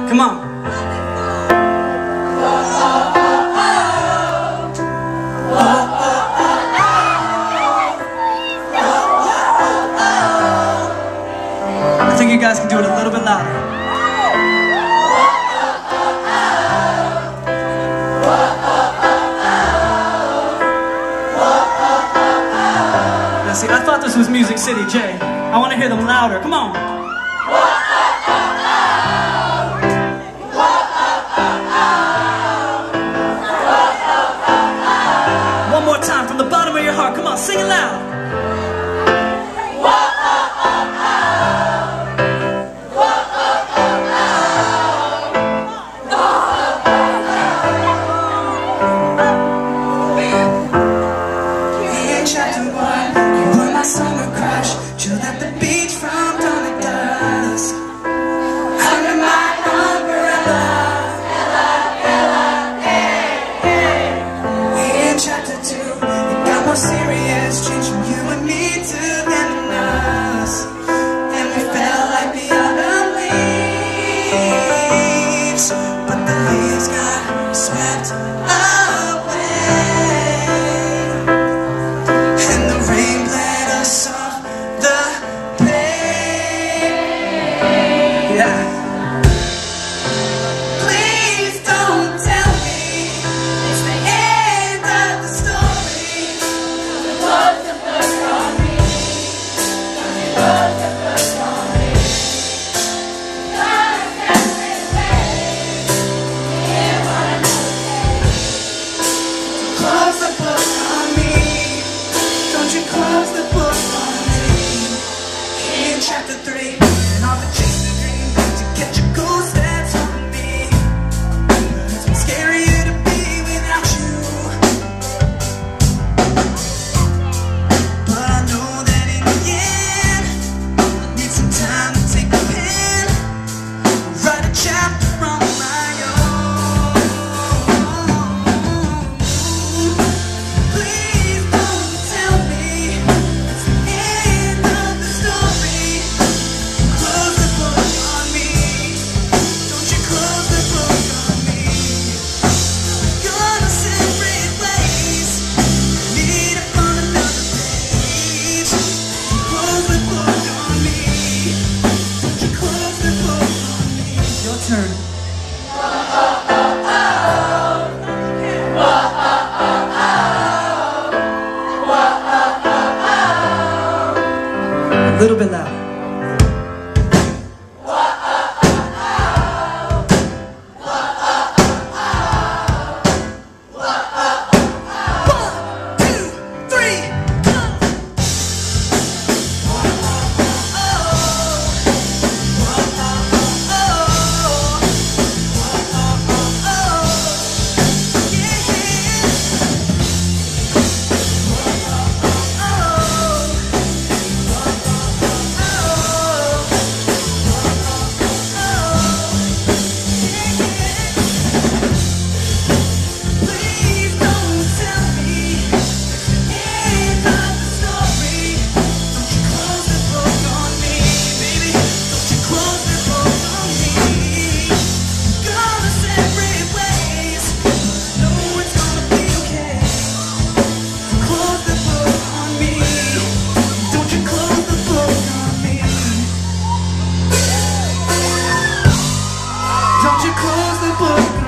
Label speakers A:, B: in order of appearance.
A: Come on. I think you guys can do it a little bit louder. Now see, I thought this was Music City, Jay. I want to hear them louder. Come on. One more time from the bottom of your heart. Come on, sing it loud.
B: Chapter 1, you were my summer crush, chilled at the beach from dawn to dusk. Under my umbrella, in chapter 2, it got more serious, changed from you and me to them and us. And we felt like the autumn leaves, but the leaves got swept away. Chapter 3, and all the chasing dream to get your cool steps on me. It's been scarier to be without you, but I know that in the end I need some time to take a pen, write a chapter on my own. Please don't tell me it's the end of the story. Turn. A little bit louder. Don't you close the book.